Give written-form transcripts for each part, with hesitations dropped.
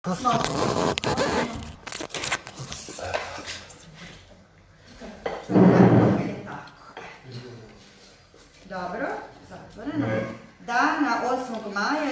Dobro, zatvoreno. Dana 8. maja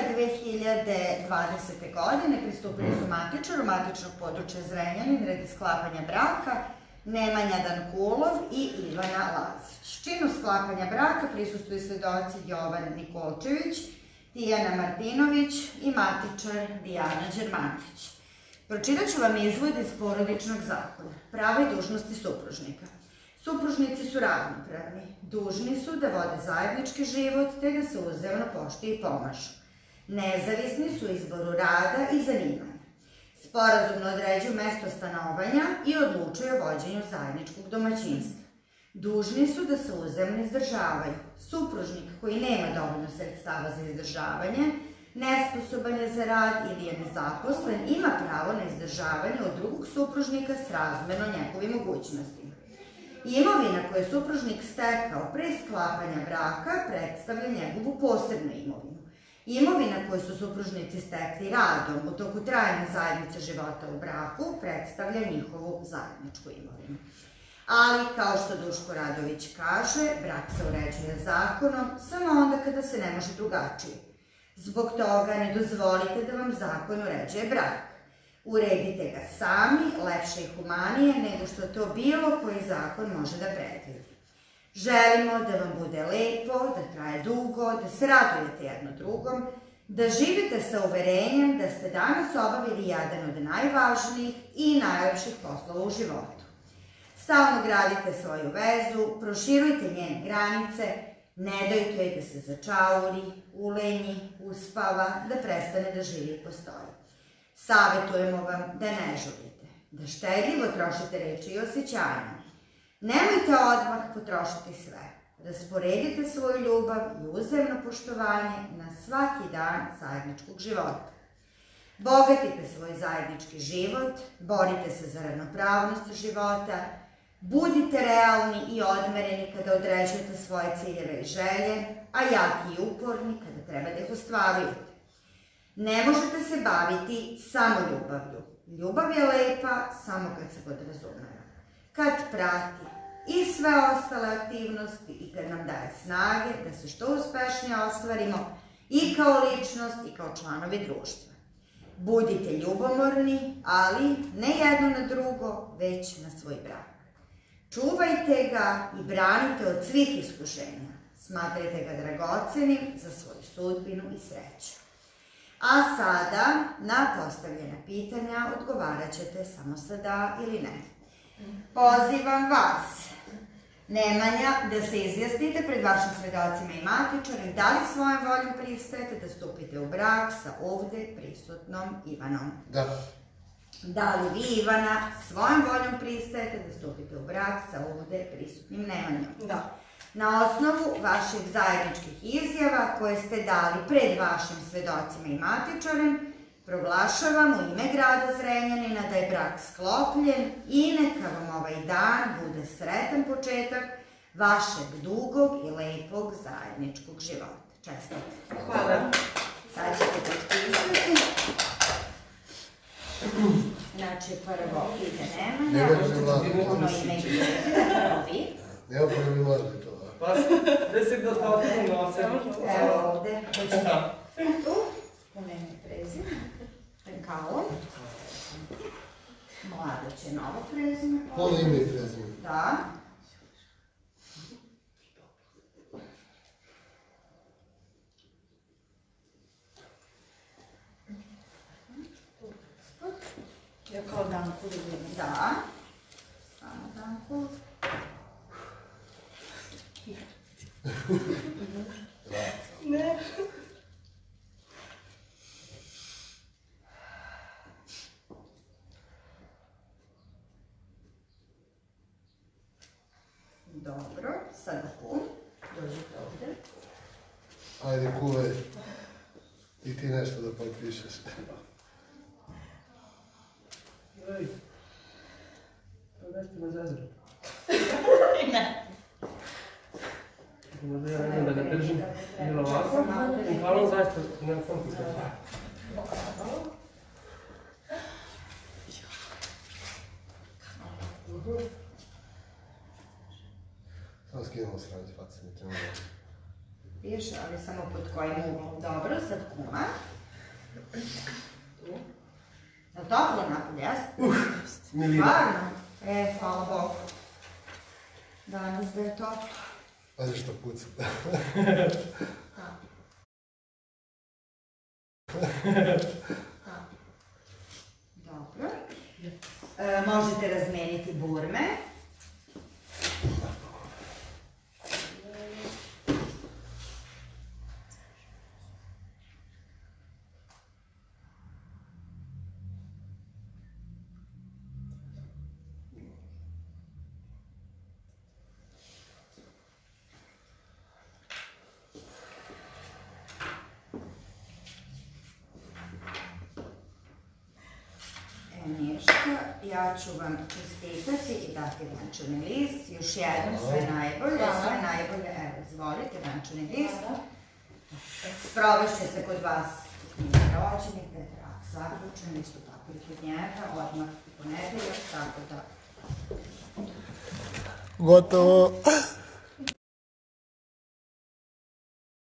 2020. godine pristupili su matičaru matičnog područja Zrenjanin radi sklapanja braka Nemanja Dankulov i Ivana Lazić. Činu sklapanja braka prisustuju svedoci Jovan Nikolčević, Tijana Martinović i matičar Dijana Đermanović. Pročitat ću vam izvod iz porodičnog zakona. Prava i dužnosti supružnika. Supružnici su ravnopravni. Dužni su da vode zajednički život te da se uzajamno poštuju i pomažu. Nezavisni su u izboru rada i zanimanja. Sporazumno određuju mesto stanovanja i odlučuju o vođenju zajedničkog domaćinstva. Dužni su da se uzajamno izdržavaju. Supružnik koji nema dovoljno sredstava za izdržavanje, nesposoban je za rad ili je nezaposlen, ima pravo na izdržavanje od drugog supružnika srazmerno njegovim mogućnostima. Imovina koju je supružnik stekao pre sklapanja braka predstavlja njegovu posebnu imovinu. Imovina koju su supružnici stekli radom u toku trajanja zajednice života u braku predstavlja njihovu zajedničku imovinu. Ali, kao što Duško Radović kaže, brak se uređuje zakonom samo onda kada se ne može drugačije. Zbog toga ne dozvolite da vam zakon uređuje brak. Uredite ga sami, lepše i humanije nego što to bilo koji zakon može da predvidi. Želimo da vam bude lepo, da traje dugo, da se radujete jedno drugom, da živite sa uverenjem da ste danas obavili jedan od najvažnijih i najlepših poslova u životu. Stalno gradite svoju vezu, proširujte njene granice, ne dajte joj da se začauri, ulenji, uspava, da prestane da živi i postoji. Savetujemo vam da ne žurite, da štedljivo trošite reči i osjećanja. Nemojte odmah potrošiti sve. Rasporedite svoju ljubav i uzajamno poštovanje na svaki dan zajedničkog života. Bogatite svoj zajednički život, borite se za ravnopravnost života, budite realni i odmereni kada određujete svoje ciljeve i želje, a jaki i uporni kada treba da ih ostvarujete. Ne možete se baviti samo ljubavlju. Ljubav je lepa samo kad se podrazumeva. Kad prati i sve ostale aktivnosti i kad nam daje snage da se što uspešnije ostvarimo i kao ličnost i kao članovi društva. Budite ljubomorni, ali ne jedno na drugo, već na svoj brak. Čuvajte ga i branite od svih iskušenja. Smatrajte ga dragocenim za svoju sudbinu i sreću. A sada, na postavljena pitanja odgovarat ćete samo sa da ili ne. Pozivam vas, Nemanja, da se izjasnite pred vašim svedocima i matičarem da li svojom voljom pristajete da stupite u brak sa ovde prisutnom Ivanom. Da. Da li vi, Ivana, svojom voljom pristajete da stupite u brak sa ovde prisutnim Nemanjom? Da. Na osnovu vaših zajedničkih izjava koje ste dali pred vašim svedocima i matičarem, proglašavam u ime grada Zrenjanina da je brak sklopljen i neka vam ovaj dan bude sretan početak vašeg dugog i lepog zajedničkog života. Čestite. Hvala. Sad ćete potpisati. Znači, prvo ide Nemanja, ono ime i prezime, prvo vi. Evo prvi mlađe to. Pa, gde se dostavljamo na osam? Evo ovde. Tu, puno ime i prezime. Penkalom. Mlada će novo prezime. Puno ime i prezime. Da. Ja kao Danku vidim. Da. Samo Danku. Ne. Dobro, sada kum. Dođite ovde. Ajde, kuve, i ti nešto da potpišeš. Ej, to da ste me zazrali. Ne. Možda ja ne da ga držim, ili ovako. Hvala zaista, ne sam pisao. skinemo sranje face, ne treba da... Piše, ali samo pod kojim uglom. Dobro, sad kuma. Je li toplo napolje, jes? Milina. Stvarno? Hvala Bogu. Danas da je toplo. Pazi što puca. Dobro. Možete razmeniti burme. Ništa, ja ću vam čestitati i dati venčani list. Još jednom sve najbolje, sve najbolje. Evo, izvolite, venčani list. Provešće se kod vas u knjigu rođenih, da je brak zaključen, isto tako i kod njega, odmah u ponedeljak, tako da... Gotovo.